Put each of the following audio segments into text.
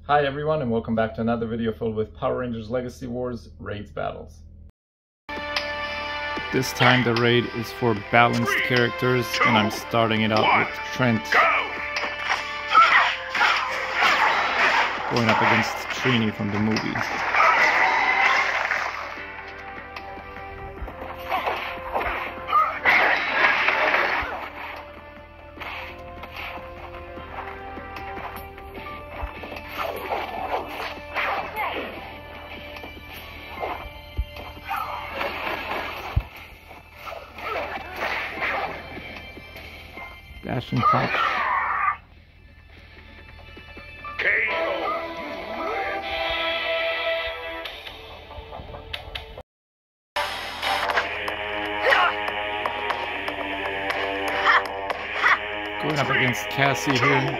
Hi everyone, and welcome back to another video filled with Power Rangers Legacy Wars Raids battles. This time the raid is for balanced characters, and I'm starting it out with Trent going up against Trini from the movie. Dash and touch. Going up against Cassie here.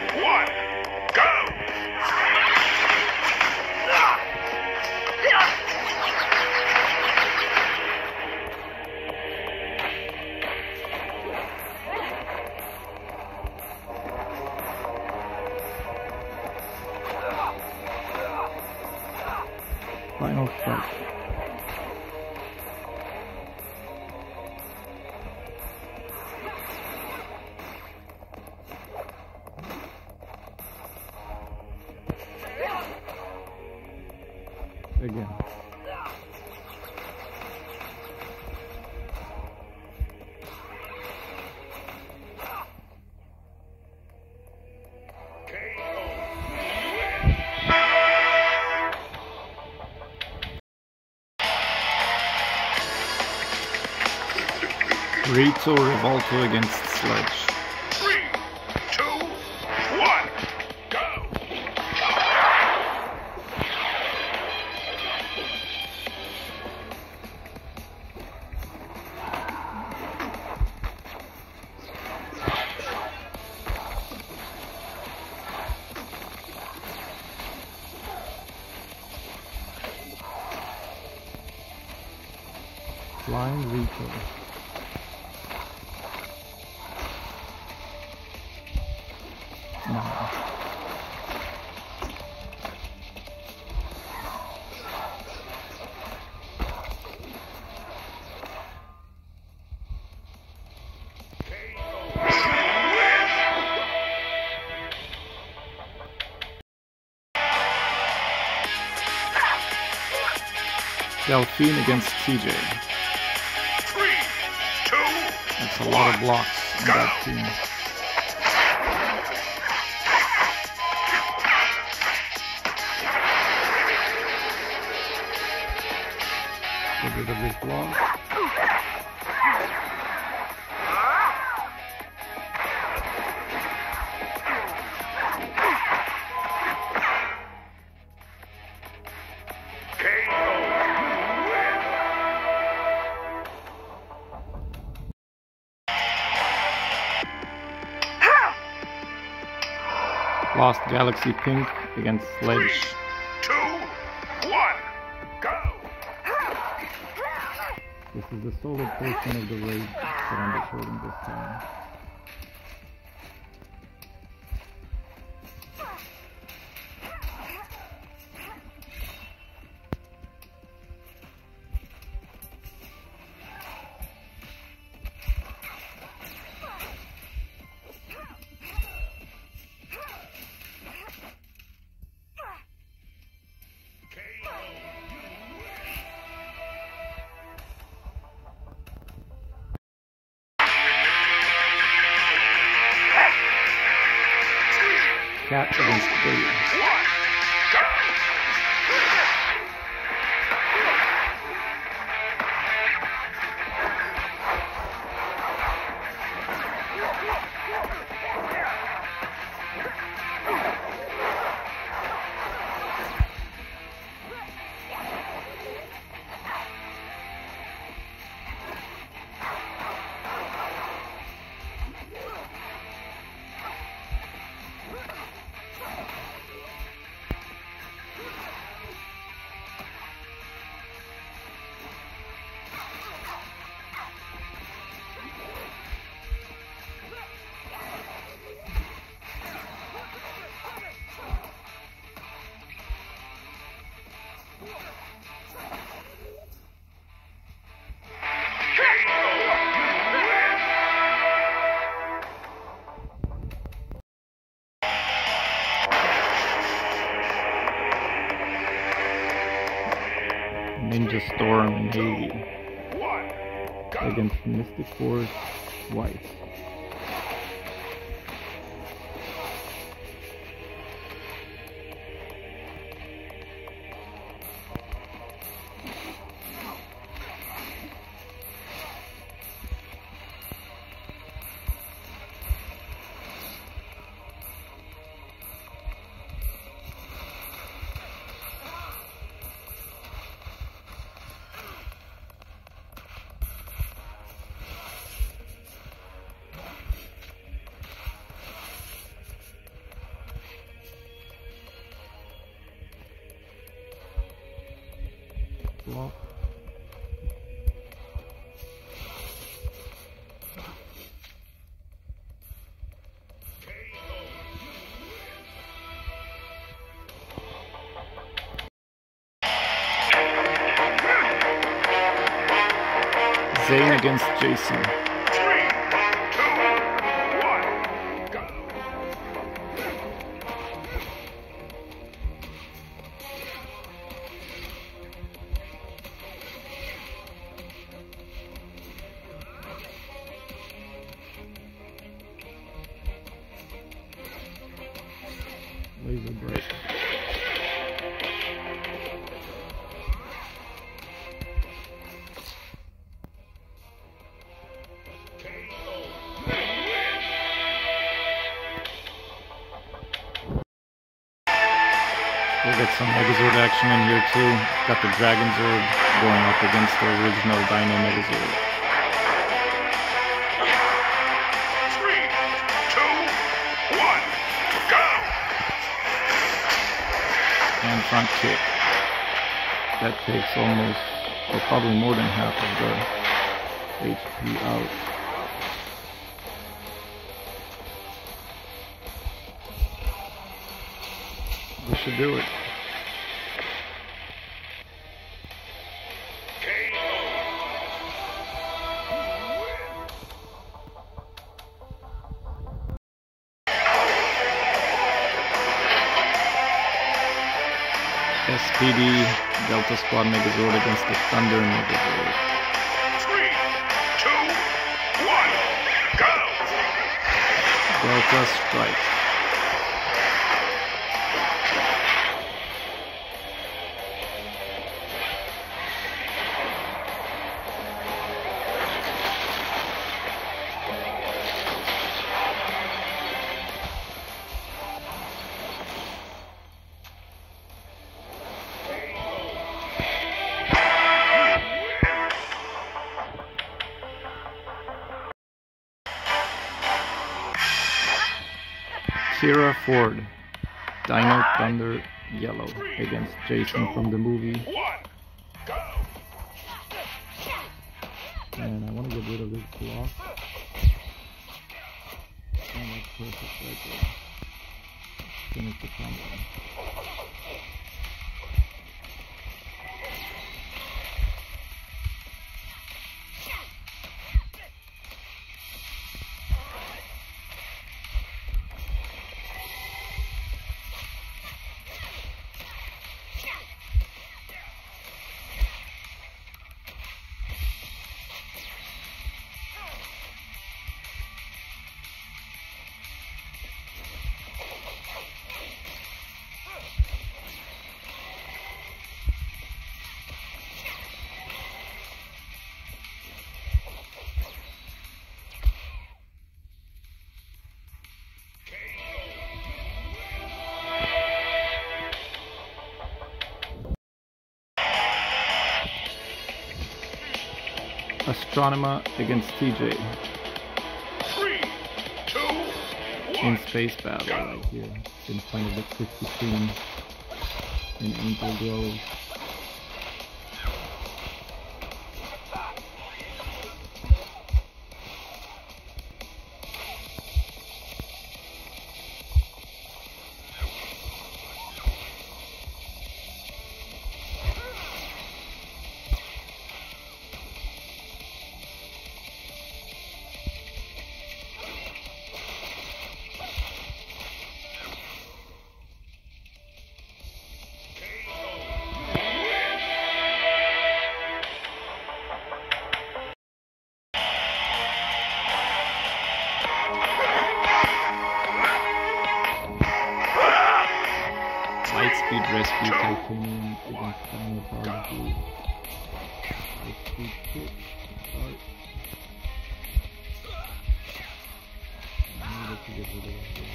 Final fight. Again. Rito Revolto against Sledge. 3, 2, 1, go! Flying Rito. No. Delphine against TJ. 3, 2, That's a lot of blocks in that team. Get rid of this block. Lost Galaxy Pink against Sledge. 3, 2, 1, go! This is the solo portion of the raid that I'm recording this time. Cat against Billy. Ninja Storm and Heavy One. Go. against Mystic Force White. Block. Zane against Jason. 3, 2, 1. Go. Laser break. We'll get some Megazord action in here too. Got the Dragon Zord going up against the original Dino Megazord. 3, 2, 1. Go. And front kick. That takes almost, or probably more than half of the HP out. This should do it. SPD Delta Squad Megazord against the Thunder Megazord. 3, 2, 1. Go. Delta Strike. Kira Ford, Dino Thunder Yellow against Jason from the movie. 1. Go. And I want to get rid of this block. And that's perfect right there. Finish the combo. Astronema against TJ 3, 2, 1. in space battle right here. Been playing a bit 52 in Angel Grove. Lightspeed Rescue Titanium against Final Prodigy. Lightspeed kick. Start. I needed to get rid of that.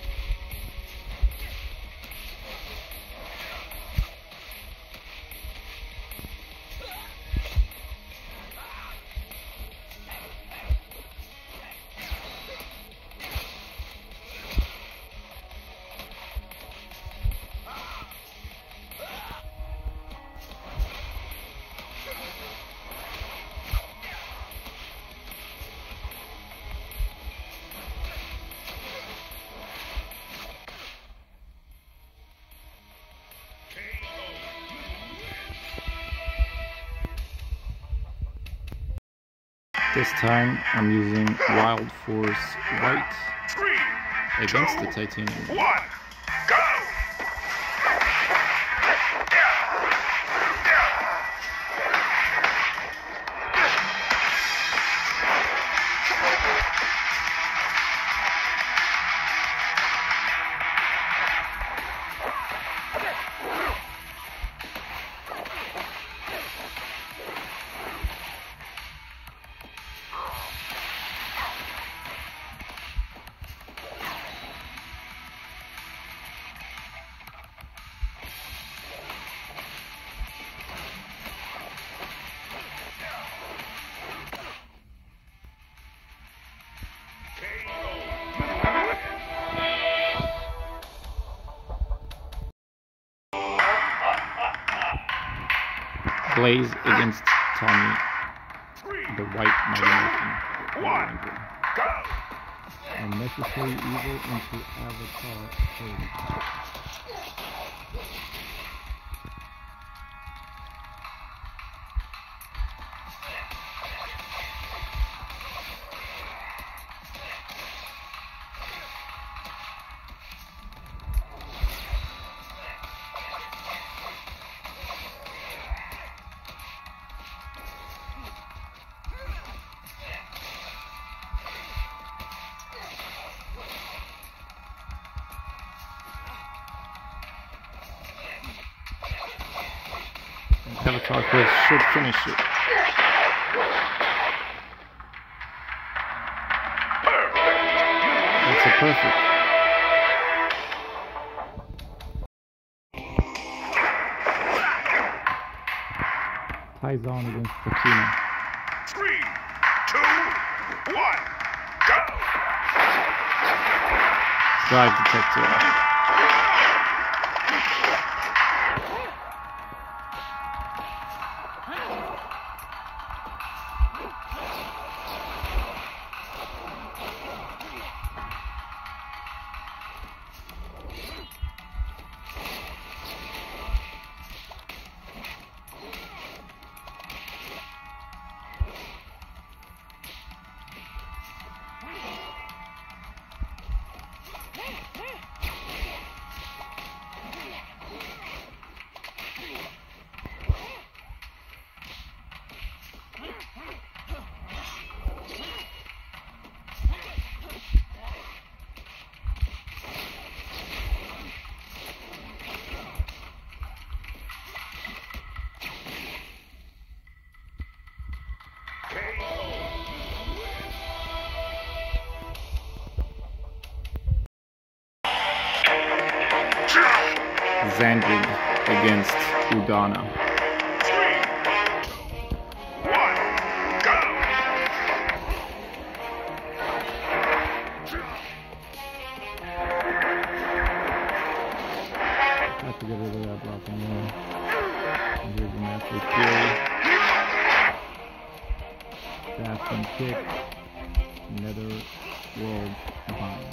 This time I'm using Wild Force White against the Titanium. 1, go! Blaze against Tommy, the White Mighty Morphin. 1, go! Unnecessary Evil into Avatar 30. Avatar Quest should finish it. That's a perfect. Taizan against Takina. 3, 2, 1, go! Drive Detector. Xandrig against Udana. 3, 1, go! Have to get rid of that block anyway. And here's the Master Fury. Dash and kick. Nether World behind.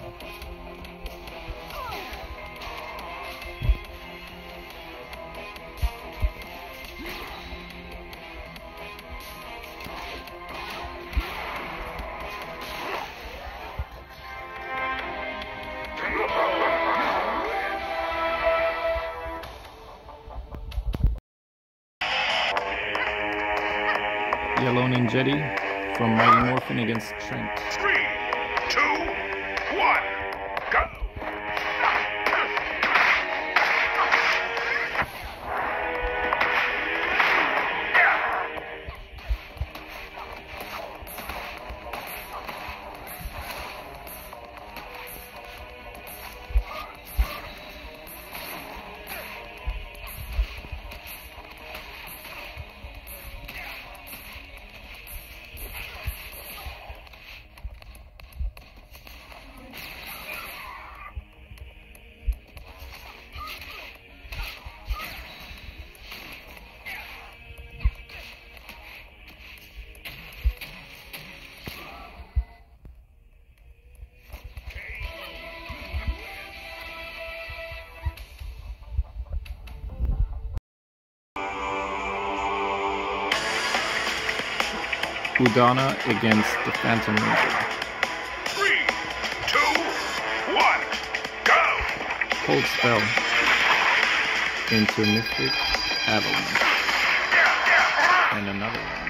Yellow Ninjetti from Mighty Morphin against Trent. 3, 2, 1, go! Udana against the Phantom Ranger. 3, 2, 1, go! Cold Spell into Mystic Avalanche. And another one.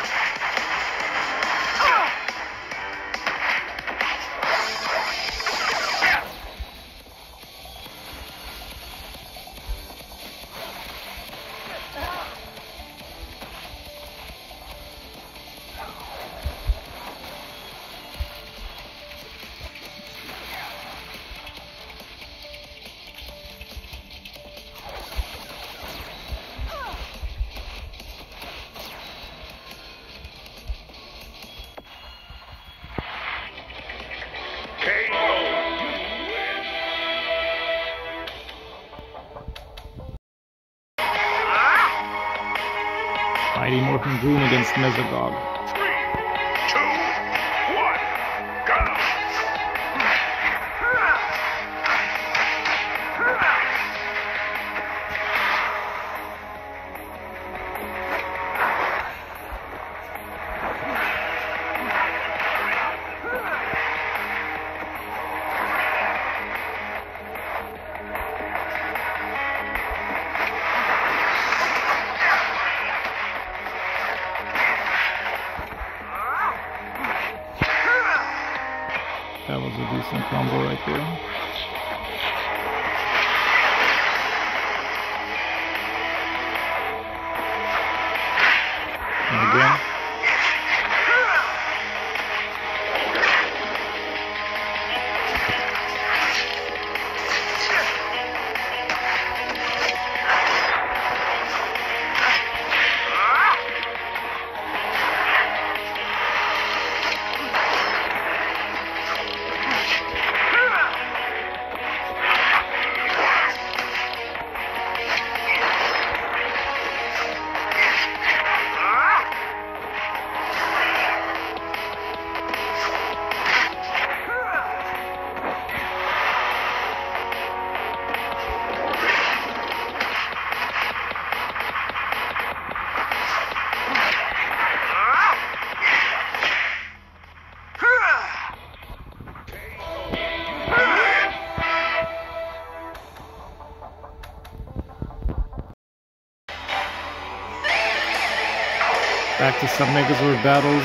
Mighty Morphin Goon against Mesogog. 3, 2, 1, go! That was a decent combo right there. And again. Back to some Megazord battles.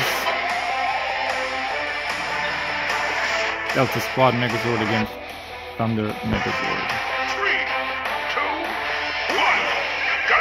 Delta Squad Megazord against Thunder Megazord. 3, 2, 1, go!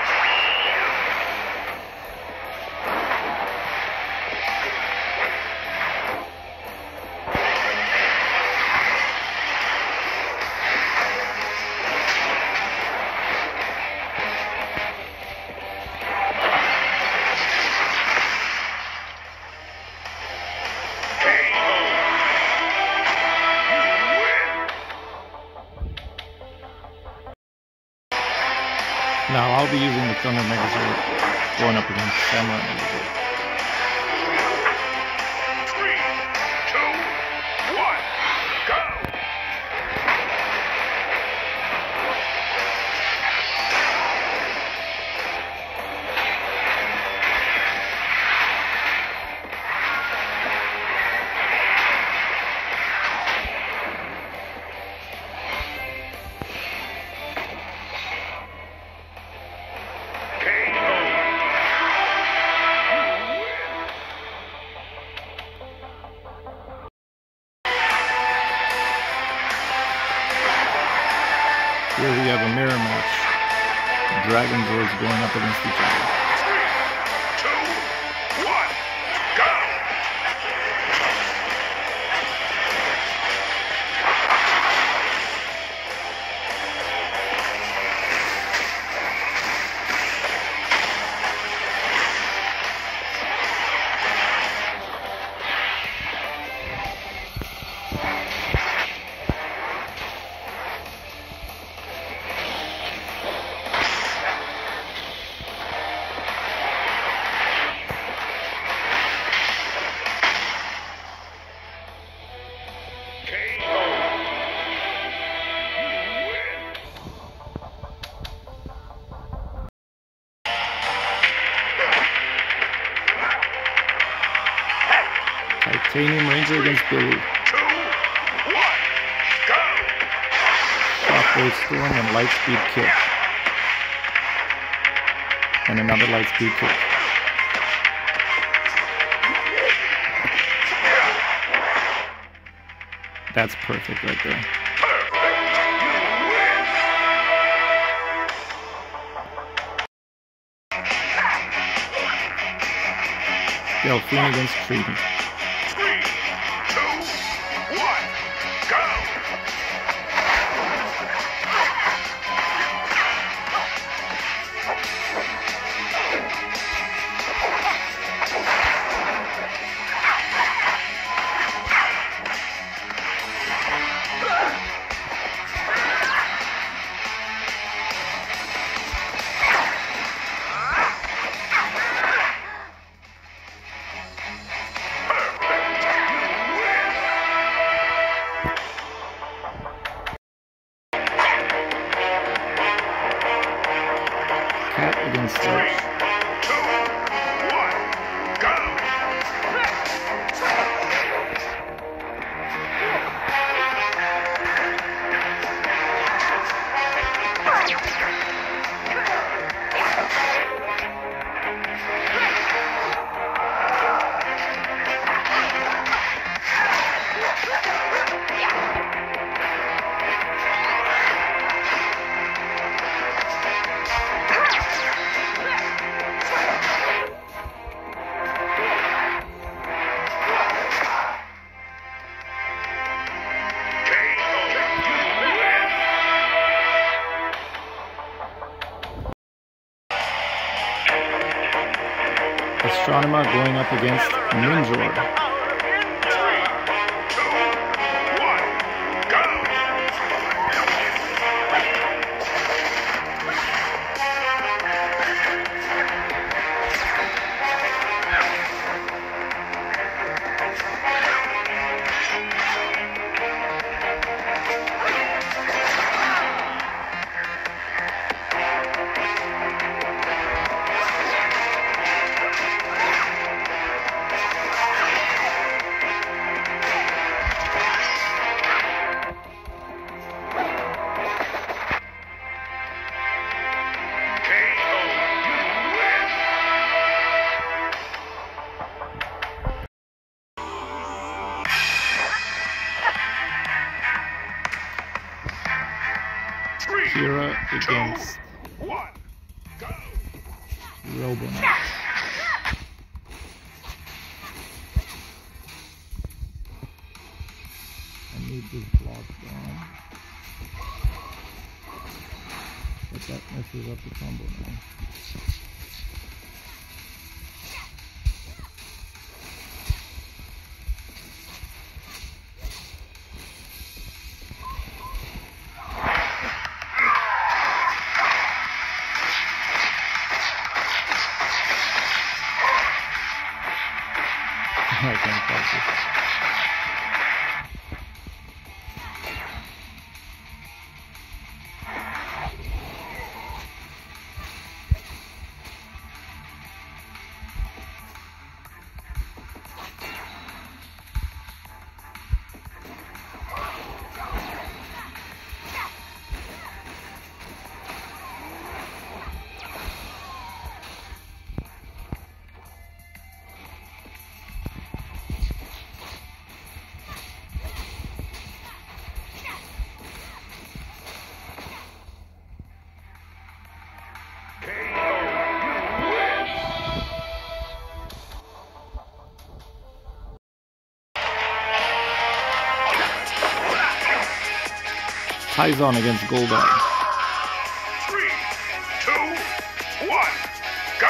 Now I'll be using the Thunder Megazord going up against Samurai Megazord. 3, 2, 1, go! Here we have a mirror match. Dragon Zords going up against each other. 3, 2, 1, go! Titanium Ranger against Billy. 2, 1, go! Shockwave Storm and Lightspeed Kick. And another Lightspeed Kick. That's perfect right there. Delphine against Trident. 3, 2, 1, go! Cat against 3, Sledge. 2, 1, go! Astronema going up against Ninjor. 3, 2, 1, go! Kira against 1, go! Robonaut. I need this block down. But that messes up the combo now. I can't focus. Tyzon against Goldar. 3, 2, 1, go!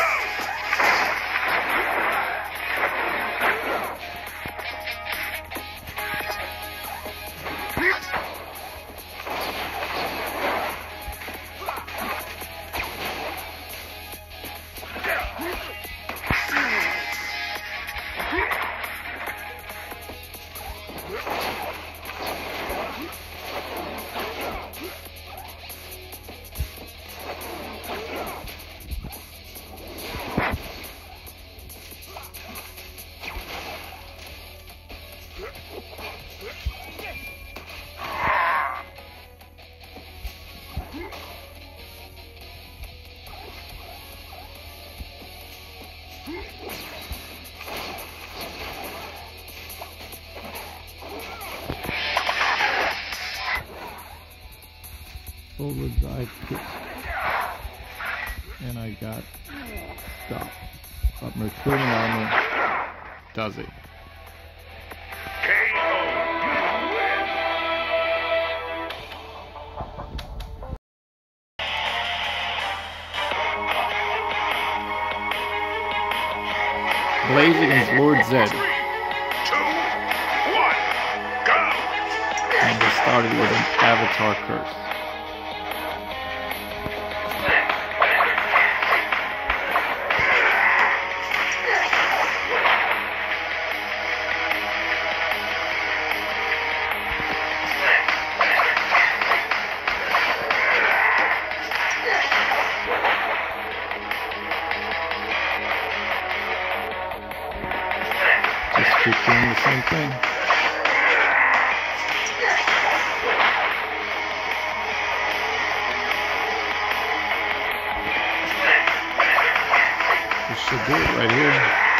Forward dive kick. And I got stopped. But Mercurian armor does it. Blaze against Lord Zed. 3, 2, 1, go! And we started with an Avatar Curse. Just keep doing the same thing. This should do it right here.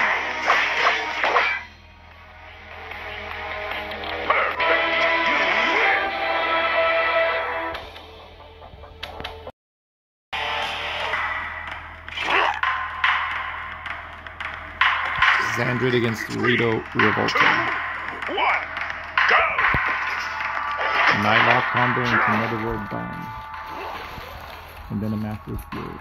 Xandred against Rito Revolta. 2, 1, go! Nightlock combo into Netherworld Bind. And then a Master Fury.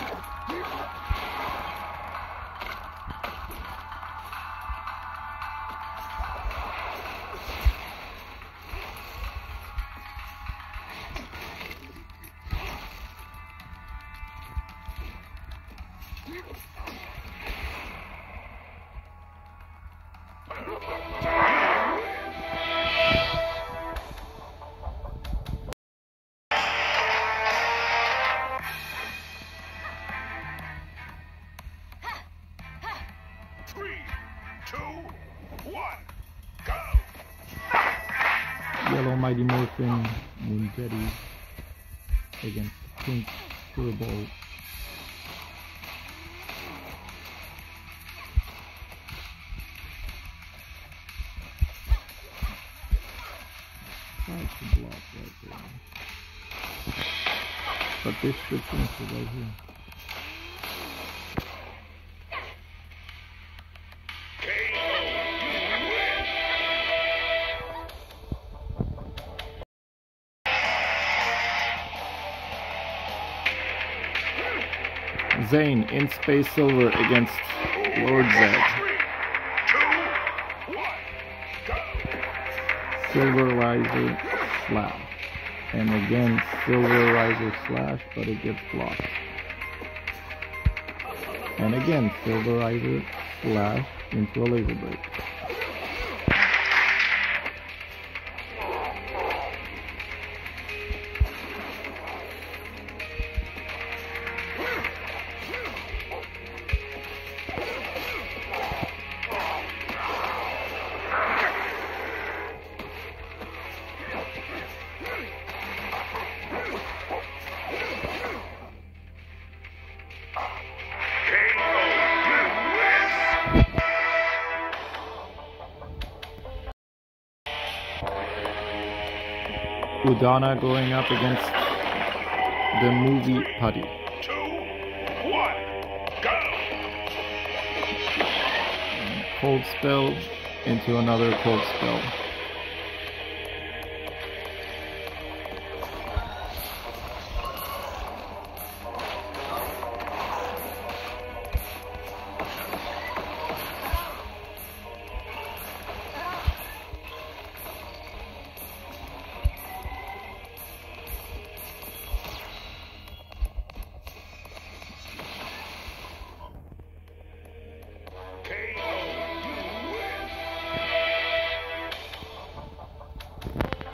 Three, 2, 1, go! Yellow Mighty Morphin Ninjetti against Pink Turbo. Try to block right there. But this should finish it right here. Zane in Space Silver against Lord Zed. 3, 2, 1, go! Silver Riser Slash. And again, Silver Riser Slash, but it gets blocked. And again, Silver Riser Slash into a Laser Break. Udana going up against the movie Putty. 2, 1, go! Cold spell into another cold spell.